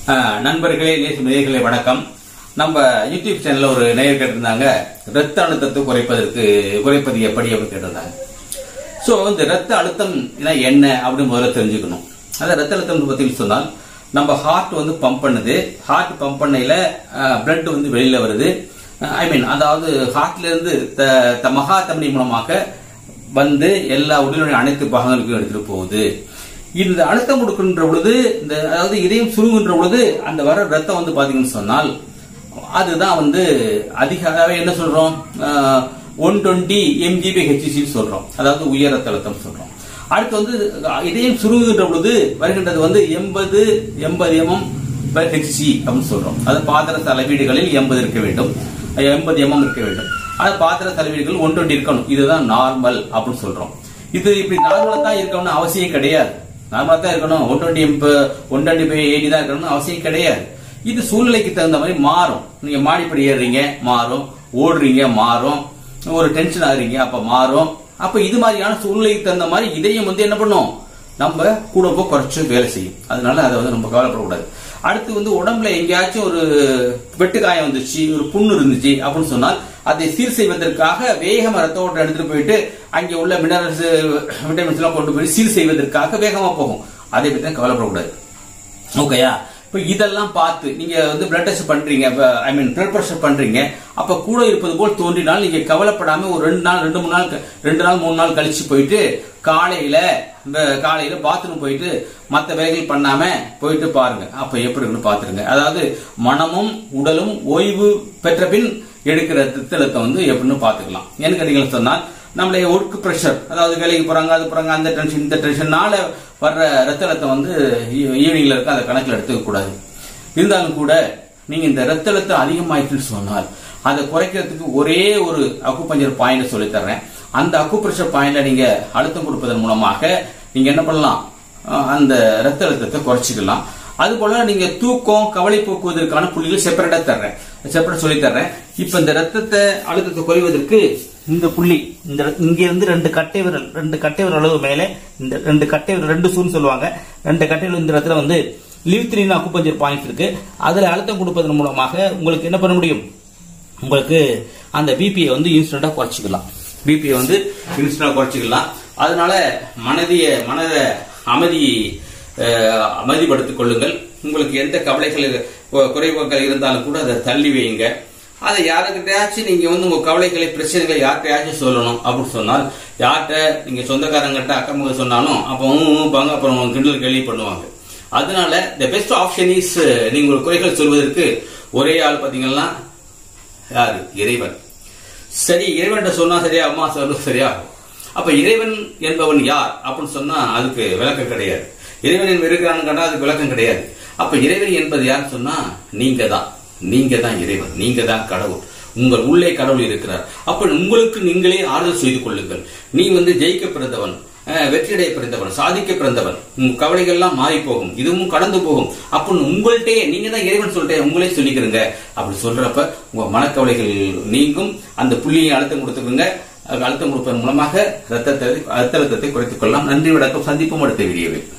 நண்பர்களே, நேயர்களே வணக்கம். நம்ம யூடியூப் சேனல்ல ஒரு நேயர் கேட்டிருந்தாங்க, ரத்த அழுத்தத்தை குறைப்பது எப்படி அப்படின்னு கேட்டிருந்தாங்க. சோ இந்த ரத்த அழுத்தம் என்ன அப்படின்னு முதல்ல தெரிஞ்சுக்கணும். அதாவது ரத்த அழுத்தம் பத்தி சொன்னால், நம்ம ஹார்ட் வந்து பம்ப் பண்ணுது. ஹார்ட் பம்ப் பண்ணையில பிளட் வந்து வெளியில வருது. அதாவது ஹார்ட்ல இருந்து மகா தமனி மூலமாக வந்து எல்லா உடலுடைய அனைத்து பாகங்களுக்கும் எடுத்துட்டு போகுது. இந்த அழுத்தம் கொடுக்கின்ற பொழுது, அதாவது இதயம் சுருங்குகின்ற பொழுது அந்த வர ரத்தம் வந்து பாத்தீங்கன்னு சொன்னால், அதுதான் வந்து அதிக என்ன சொல்றோம், 120 mg/hg சொல்றோம். அதாவது உயர் ரத்த அழுத்தம் சொல்றோம். அடுத்து வந்து இதயம் சுருங்குகின்ற பொழுது வருகின்றது வந்து 80 mm/hg அப்படின்னு சொல்றோம். அது பாத்திர அளவீடுகளில் 80 இருக்க வேண்டும், 80 mm இருக்க வேண்டும். அது பாத்திர அளவீடுகள் 120 இருக்கணும். இதுதான் நார்மல் அப்படின்னு சொல்றோம். இது இப்படி நார்மலா தான் இருக்கணும்னு அவசியம் கிடையாது. நார்மலா தான் இருக்கணும், 120/80 தான் இருக்கணும்னு அவசியம் கிடையாது. இது சூழ்நிலைக்கு தகுந்த மாதிரி மாறும். நீங்க மாடிப்படி ஏறுறீங்க மாறும், ஓடுறீங்க மாறும், ஒரு டென்ஷன் ஆகுறீங்க அப்ப மாறும். அப்ப இது மாதிரியான சூழ்நிலைக்கு தகுந்த மாதிரி இதயம் வந்து என்ன பண்ணும், நம்ம கூட குறைச்சு வேலை செய்யும். அதனால அதை வந்து நம்ம கவலைப்படக்கூடாது. அடுத்து வந்து உடம்புல எங்கேயாச்சும் ஒரு வெட்டு காயம் வந்துச்சு, ஒரு புண்ணு இருந்துச்சு அப்படின்னு சொன்னால், அதை சீர் செய்வதற்காக வேகமா ரத்த ஓட்டம் எடுத்துட்டு போயிட்டு அங்கே உள்ள மினரல்ஸ் விட்டமின்ஸ் எல்லாம் கொண்டு போய் சீர் செய்வதற்காக வேகமா போகும். அதை பத்தி தான் கவலைப்படக்கூடாது. ஓகேயா? இப்ப இதெல்லாம் பார்த்து நீங்க வந்து பிளட் டெஸ்ட் பண்றீங்க, பிளட் பிரஷர் பண்றீங்க. அப்ப கூட இருப்பது போல் தோன்றினால் நீங்க கவலைப்படாம ஒரு 2 நாள் 3 நாள் கழிச்சு போயிட்டு காலையில பாத்ரூம் போயிட்டு மற்ற வேலைகள் பண்ணாம போயிட்டு பாருங்க. அப்ப எப்படி இருக்குன்னு பாத்துருங்க. அதாவது மனமும் உடலும் ஓய்வு பெற்ற பின் எடுக்கிற ரத்த அழுத்தம் வந்து எப்படின்னு பாத்துக்கலாம். ஏன்னு கேட்டீங்கன்னு சொன்னால், நம்மளுடைய ஒர்க் பிரஷர், அதாவது வேலைக்கு போறாங்க அது போறாங்க, அந்த டென்ஷன் இந்த டென்ஷனால வர்ற ரத்த அழுத்தம் வந்து ஈவினிங்ல இருக்க அதை கணக்கில் எடுத்துக்க கூடாது. இருந்தாலும் கூட நீங்க இந்த ரத்த அழுத்தம் அதிகமாயிட்டுன்னு சொன்னால், அதை குறைக்கிறதுக்கு ஒரே ஒரு அக்குபஞ்சர் பாயிண்ட் சொல்லி தர்றேன். அந்த அக்குப்ரெஷர் பாயிண்ட்ல நீங்க அழுத்தம் கொடுப்பதன் மூலமாக நீங்க என்ன பண்ணலாம், அந்த ரத்த அழுத்தத்தை குறைச்சிக்கலாம். அது போல நீங்க தூக்கம் கவலை போக்குவதற்கான புள்ளிகள் செப்பரேட் சொல்லி தர்றேன். இப்ப இந்த ரத்தத்தை அழுத்தத்தை குறைவதற்கு இந்த புள்ளி, இங்க இருந்து 2 கட்டை விரல் அளவு மேல, இந்த 2 கட்டை விரல் 2 சூன்னு சொல்லுவாங்க, 2 கட்டை விரல் இந்த இடத்துல வந்து லிவ் அக்குபஞ்சர் பாயிண்ட் இருக்கு. அதுல அழுத்தம் கொடுப்பதன் மூலமாக உங்களுக்கு என்ன பண்ண முடியும், உங்களுக்கு அந்த பிபியை வந்து இன்ஸ்டன்டா குறைச்சிக்கலாம். அதனால மனதை அமைதிப்படுத்திக் கொள்ளுங்கள். உங்களுக்கு எந்த கவலைகள் குறைவுகள் இருந்தாலும் கூட அதை தள்ளி வையுங்க. அதை யாருக்கிட்டையாச்சும் நீங்க வந்து உங்க கவலைகளை பிரச்சனைகளை யார்கிட்டயாச்சும் சொல்லணும் அப்படின்னு சொன்னால், யார்கிட்ட நீங்க சொந்தக்காரங்கிட்ட அக்கம்பங்க சொன்னாலும் அப்ப அப்புறம் கிண்டல் கேள்வி பண்ணுவாங்க. அதனால தி பெஸ்ட் ஆப்ஷன் இஸ், நீங்க ஒரு குறைகள் சொல்வதற்கு ஒரே ஆள் பாத்தீங்கன்னா யாரு, இறைவன். சரி, இறைவன் சொன்னா சரியா, அம்மா சொல்றது சரியாகும். அப்ப இறைவன் என்பவன் யார் அப்படின்னு சொன்னா அதுக்கு விளக்கம் கிடையாது. இறைவன் இருக்கிறான்னு கேட்டா அதுக்கு விளக்கம் கிடையாது. அப்ப இறைவன் என்பது யாருன்னு சொன்னா நீங்க தான் இறைவன், நீங்க தான் கடவுள். உங்கள் உள்ளே கடவுள் இருக்கிறார். அப்ப உங்களுக்கு நீங்களே ஆறுதல் செய்து கொள்ளுங்கள். நீ வந்து ஜெயிக்க பிறந்தவன், வெற்றியடைய பிறந்தவன், சாதிக்க பிறந்தவன். உங்க கவலைகள் எல்லாம் மாறி போகும், இதுவும் கடந்து போகும். அப்ப உங்கள்கிட்டே நீங்க தான் இறைவன் சொல்லிட்டே உங்களே சொல்லிக்கிறங்க. அப்படி சொல்றப்ப உங்க மனக்கவலைகள் நீங்கும். அந்த புள்ளியை அழுத்தம் கொடுத்துக்கோங்க. அழுத்தம் கொடுப்பதன் மூலமாக ரத்த அழுத்தத்தை குறைத்துக் கொள்ளலாம். நன்றி, வணக்கம். சந்திப்போம் அடுத்த வீடியோவில்.